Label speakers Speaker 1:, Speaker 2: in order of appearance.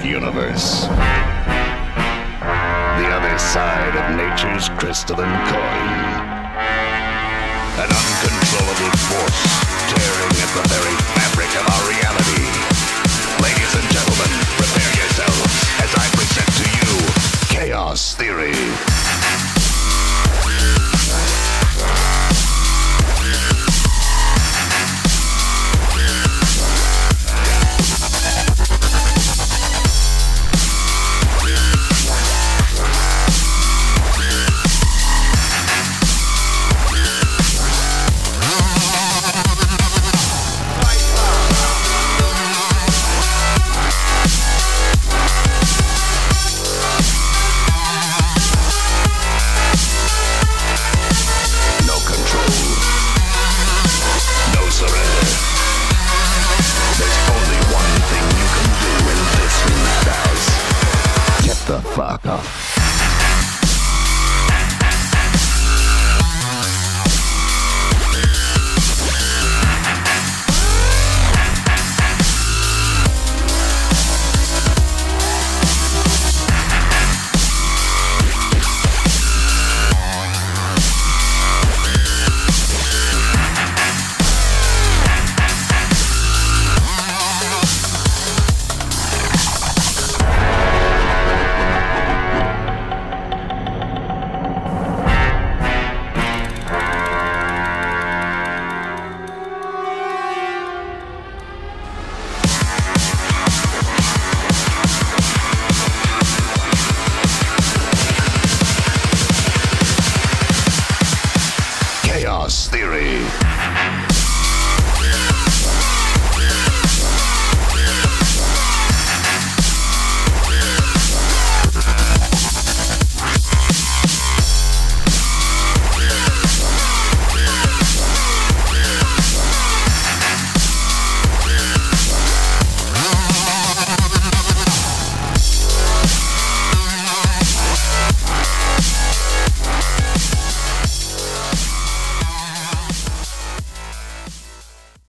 Speaker 1: universe. The other side of nature's crystalline coin. An uncontrollable force tearing at the very fabric of our reality. Ladies and gentlemen, prepare yourselves as I present to you Chaos Theory. Fuck off. Chaos Theory.